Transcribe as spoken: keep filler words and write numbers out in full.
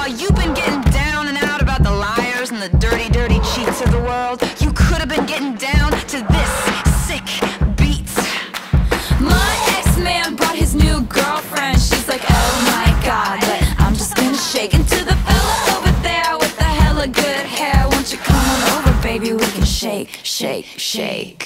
While you've been getting down and out about the liars and the dirty, dirty cheats of the world, you could have been getting down to this sick beat. My ex-man brought his new girlfriend. She's like, oh my god, but I'm just gonna shake into the fella over there with the hella good hair. Won't you come on over, baby? We can shake, shake, shake.